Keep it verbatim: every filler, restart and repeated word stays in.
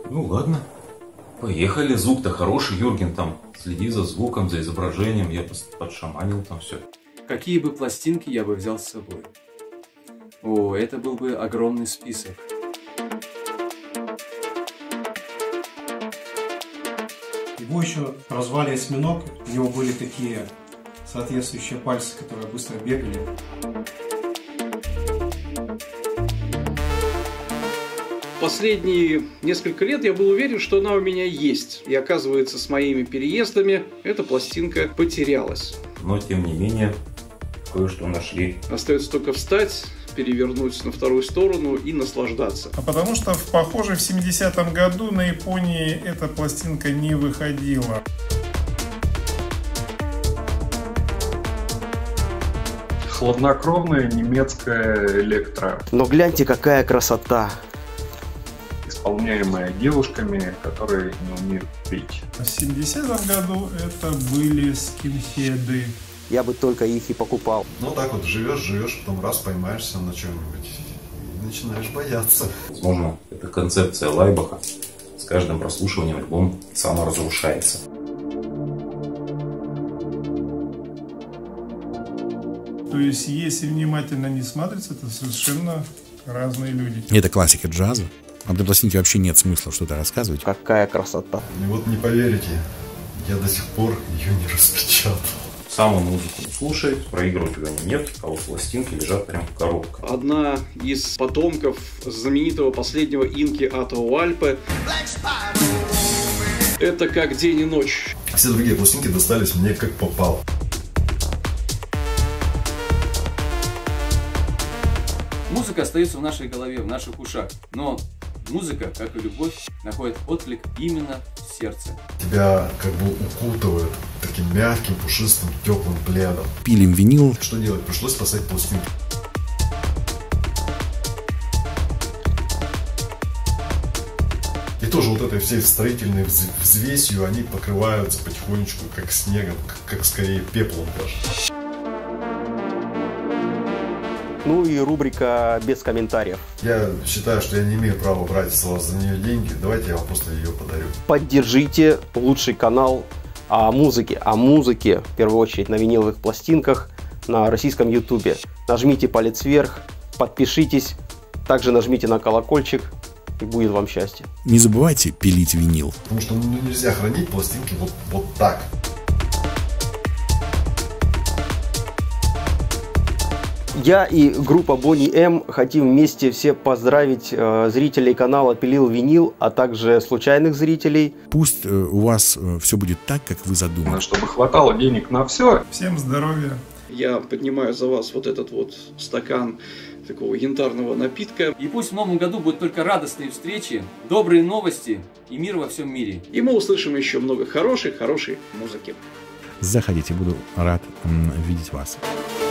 Ну ладно, поехали. Звук-то хороший, Юрген, там следи за звуком, за изображением. Я подшаманил там все. Какие бы пластинки я бы взял с собой? О, это был бы огромный список. Его еще прозвали осьминог, у него были такие соответствующие пальцы, которые быстро бегали. Последние несколько лет я был уверен, что она у меня есть. И оказывается, с моими переездами эта пластинка потерялась. Но, тем не менее, кое-что нашли. Остается только встать, перевернуть на вторую сторону и наслаждаться. А потому что, похоже, в семидесятом году на Японии эта пластинка не выходила. Хладнокровная немецкая электро. Но гляньте, какая красота! Исполняемая девушками, которые не умеют петь. В семидесятом году это были скинхеды. Я бы только их и покупал. Ну так вот живешь, живешь, потом раз поймаешься на чем-нибудь и начинаешь бояться. Возможно, это концепция Лайбаха. С каждым прослушиванием альбом саморазрушается. То есть, если внимательно не смотрится, это совершенно разные люди. Это классика джаза. Об этой пластинке вообще нет смысла что-то рассказывать. Какая красота. И вот не поверите, я до сих пор ее не распечатал. Сам он музыку не слушает, проигрывать у него нет, а вот пластинки лежат прям в коробках. Одна из потомков знаменитого последнего инки Атауальпы. Это как день и ночь. Все другие пластинки достались мне как попало. Музыка остается в нашей голове, в наших ушах. Но музыка, как и любовь, находит отклик именно в сердце. Тебя как бы укутывают таким мягким, пушистым, теплым пледом. Пилим винил. Что делать? Пришлось спасать пластинки. И тоже вот этой всей строительной взвесью они покрываются потихонечку, как снегом, как скорее пеплом даже. Ну и рубрика без комментариев. Я считаю, что я не имею права брать с вас за нее деньги. Давайте я вам просто ее подарю. Поддержите лучший канал о музыке. О музыке, в первую очередь, на виниловых пластинках на российском ютубе. Нажмите палец вверх, подпишитесь, также нажмите на колокольчик, и будет вам счастье. Не забывайте пилить винил. Потому что ну, нельзя хранить пластинки вот, вот так. Я и группа Boney M хотим вместе все поздравить э, зрителей канала Пилил Винил, а также случайных зрителей. Пусть э, у вас э, все будет так, как вы задумали. Чтобы хватало денег на все. Всем здоровья. Я поднимаю за вас вот этот вот стакан такого янтарного напитка. И пусть в новом году будут только радостные встречи, добрые новости и мир во всем мире. И мы услышим еще много хорошей, хорошей музыки. Заходите, буду рад м, видеть вас.